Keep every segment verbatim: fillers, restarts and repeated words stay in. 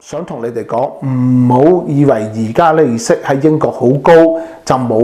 想同你哋講，唔好以為而家咧利息喺英國好高就冇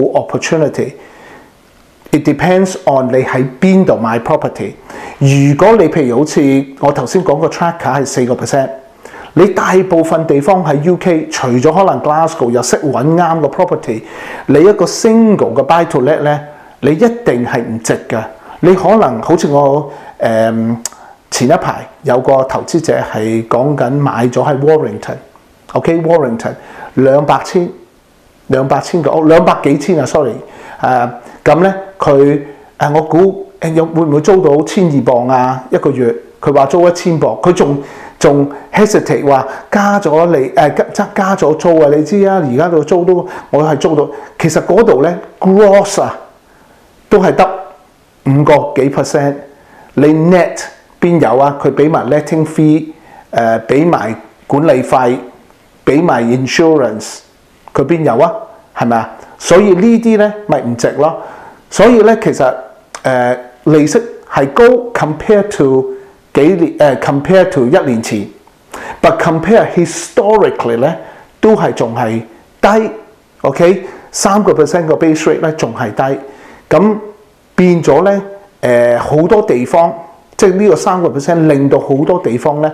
opportunity。It depends on 你喺邊度買 property。如果你譬如好似我頭先講個 tracker 係四個 percent，你大部分地方喺 U K， 除咗可能 Glasgow 又識揾啱個 property， 你一個 single 嘅 buy to let 咧，你一定係唔值嘅。你可能好似我誒。嗯前一排有個投資者係講緊買咗喺 Warrington，OK Warrington 兩百千兩百千個屋兩百幾千啊 sorry 誒咁咧佢誒我估誒有會唔會租到千二磅啊一個月？佢話租一千磅，佢仲仲 hesitate 話加咗嚟誒加加咗租啊！你知啊，而家度租都我係租到，其實嗰度咧 gross 啊都係得五個幾 percent， 你 net。邊有啊？佢俾埋 letting fee， 誒俾埋管理費，俾埋 insurance， 佢邊有啊？係咪啊？所以呢啲咧咪唔值咯。所以咧其實誒、呃、利息係高 compare to 幾年誒、呃、compare to 一年前 ，but compare historically 咧都係仲係低。OK， 三個 percent 個 base rate 咧仲係低。咁變咗咧誒好多地方。即係呢個三個 percent 令到好多地方咧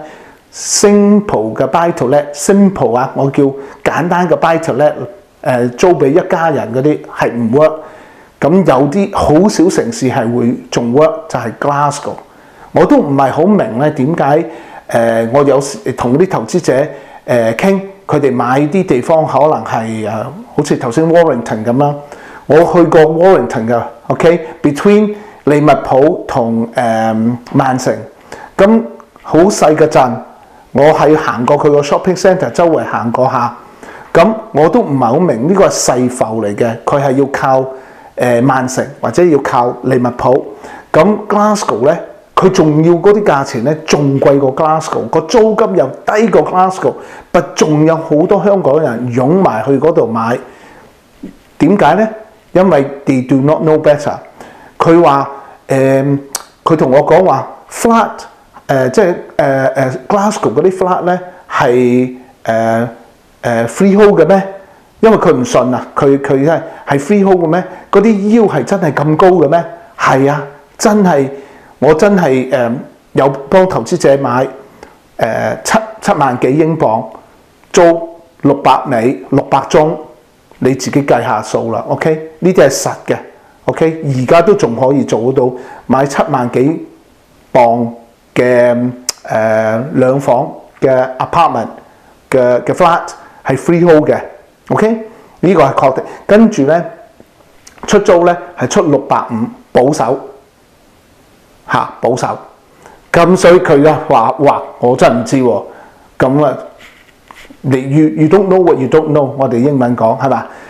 simple 嘅 buy to let simple 啊，我叫簡單嘅 buy to let 誒租俾一家人嗰啲係唔 work。咁有啲好少城市係會仲 work， 就係 Glasgow。我都唔係好明咧點解誒我有時同啲投資者誒傾，佢哋買啲地方可能係誒好似頭先 Warrington 咁啦。我去過 Warrington 嘅 ，OK，between。利物浦同誒、呃、曼城，咁好細嘅鎮，我係行過佢個 shopping centre， 周圍行過下，咁我都唔係好明呢個係細埠嚟嘅，佢係要靠誒、呃、曼城或者要靠利物浦。咁 Glasgow 咧，佢仲要嗰啲價錢咧，仲貴過 Glasgow， 個租金又低過 Glasgow， 但仲有好多香港人湧埋去嗰度買。點解咧？因為 they do not know better。佢話。誒，佢同我講話 flat， 誒即係誒誒 Glasgow 嗰啲 flat 咧係誒誒 freehold 嘅咩？因為佢唔信啊，佢佢咧係 freehold 嘅咩？嗰啲 yield 係真係咁高嘅咩？係啊，真係我真係誒有幫投資者買誒七七萬幾英鎊租六百尾六百宗，你自己計下數啦。OK， 呢啲係實嘅。OK， 而家都仲可以做到買七萬幾磅嘅誒、呃、兩房嘅 apartment 嘅嘅 flat 係 freehold 嘅。OK， 呢個係確定。跟住咧出租咧係出六百五保守嚇、啊、保守。咁所以佢啊話哇，我真係唔知喎。咁啊，你 you you don't know what you don't know， 我哋英文講係嘛？